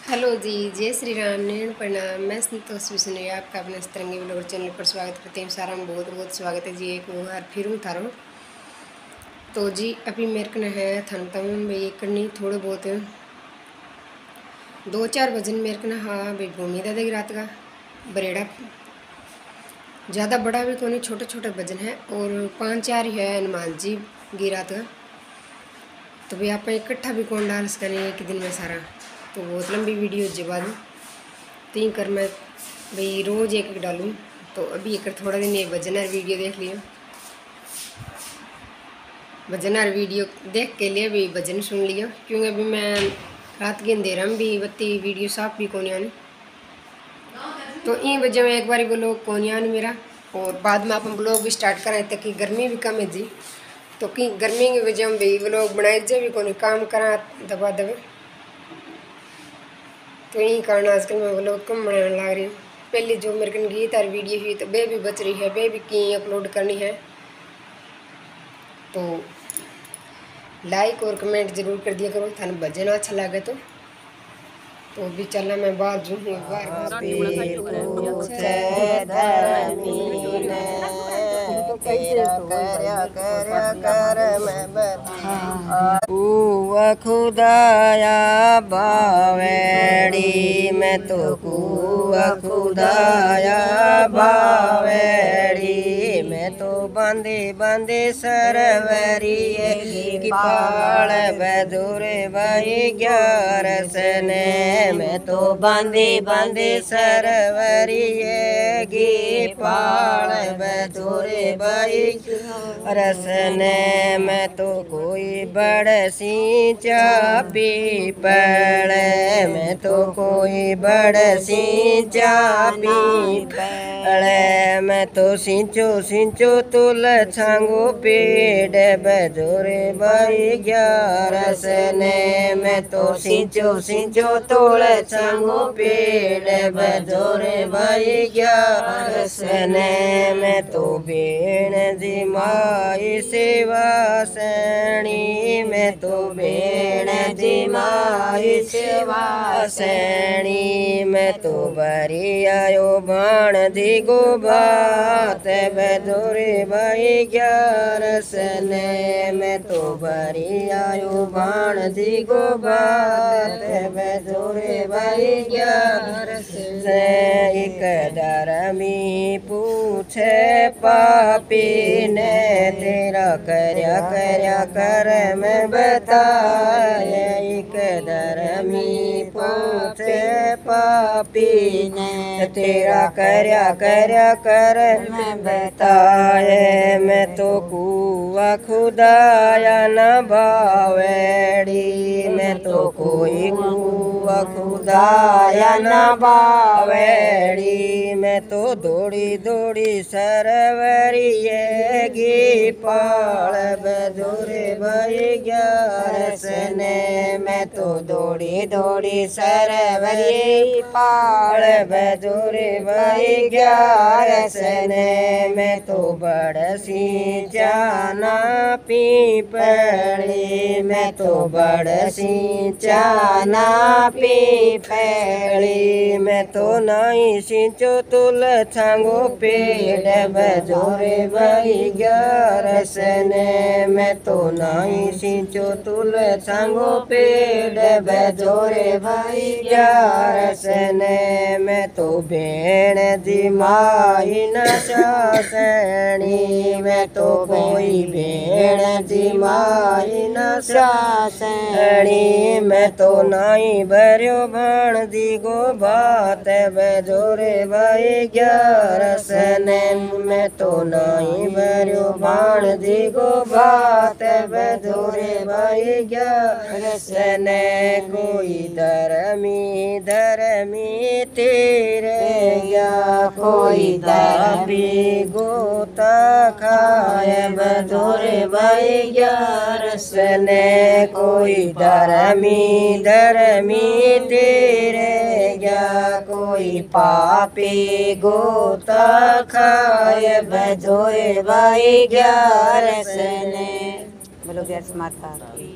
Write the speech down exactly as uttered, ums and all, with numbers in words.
Hello जी, जय श्री राम, नैन प्रणाम। मैं संतोष विष्णु आपका अपने तरंगी ब्लॉगर चैनल पर स्वागत करते हैं। सारा में बहुत बहुत स्वागत है जी। एक बार फिर हूँ थारो तो जी अभी मेरे को है थन तम भाई करनी थोड़े बहुत दो चार वजन मेरे को हाँ भाई भूमि दादा की रात का बरेड़ा ज़्यादा बड़ा भी को नहीं, छोटे छोटे वजन है और पाँच चार ही है हनुमान जी की रात का। तो भाई आप इकट्ठा भी कौन डांस करें एक दिन में सारा, तो बहुत लंबी वीडियो जवा दूँ तीन कर मैं भाई रोज़ एक एक डालूँ। तो अभी एक थोड़ा दिन ये वजनर वीडियो देख लियो, वजनर वीडियो देख के लिए भी वजन सुन लियो, क्योंकि अभी मैं रात के अंधेरा में भी बत्ती वीडियो साफ भी कौन आनी, तो इन वजह में एक बार ब्लॉग कौन आनी मेरा। और बाद में आप ब्लॉग भी स्टार्ट कराए तक कि गर्मी भी कम है जी, तो कि गर्मी की वजह में भी ब्लॉग बनाए जे भी कौन काम करा दबा दबे, तो यही कारण आजकल मैं ब्लॉग कम बनाने लग रही हूँ। पहले जो मेरे को गीत और वीडियो हुई तो वे भी बच रही है, वे भी की अपलोड करनी है, तो लाइक और कमेंट जरूर कर दिया करो। थाने भजन अच्छा लगे तो तो भी चलना मैं बाहर जूँ बार खुदाया बावेड़ी मैं तो कुआ खुदाया बावेड़ी मैं तो बंदे बंदे सरवरी की पाल बदुरे भाई ग्यारह सने मैं तो बंदे बंदे सरवरी की पाल बदुरे भाई रसने मैं तो कोई बड़सी चापी पड़े मैं तो कोई बड़सी चापी पड़े मैं तो सिंचो सिंचो तुल छांगो पेड़ बजोरे भाई ग्यारह सने मैं तो सिंचो सिंचो तुल छांगो पेड़ बजोरे भाई ग्यारह सने मैं तो बेण जी माई सेवा सैणी मैं तो बेण जी माई सेवा सैणी मैं तो बरी आयो बाण दी गो बात बदोरे भाई ग्यारह सने मैं तो बरी आयो बाण दी गो बात बदोरे भाई ग्यारह सने एक धर्मी पूछे पापी ने तेरा करया करया कर मैं बताए एक धर्मी पूछे पापी ने तेरा करया करया कर मैं बताए मैं तो कुआ खुदाया न बावेड़ी मैं तो कोई कुआ खुदाया न बावेड़ी मैं तो दौड़ी दौड़ी सरवरी गी पाल बदोरे भाई ग्यारह सने मैं तो दौड़ी दौड़ी सरवरी पाल बदोरे भाई ग्यारह सने मैं तो बड़सी जाना पी पड़ी मैं तो बड़सी जाना पी पड़ी मैं तो नहीं सिंचो तुल छांगो पेड़ बजोरे भाई ग्यारह सने मैं तो नहीं सिंचो तुल छांगो पेड़ बजोरे भाई ग्यारह सने मैं तो बेण जी माई न सासणी मैं तो कोई बेण जी माई न सासणी मैं तो नहीं भर्यो भाण दी गो बात बजोरे भाई ग्यारह सने मैं तो नहीं भर्यो भाण दी गो बात बजोरे भाई ग्यारह सने कोई धर्मी धर्मी तेरे या कोई दाबी गोता खाए बजोरे भाई ग्यारह सने कोई धर्मी धर्मी तेरे या कोई पापी गोता खाए बजोरे भाई ग्यारह सने। बोलो ग्यारह माता की।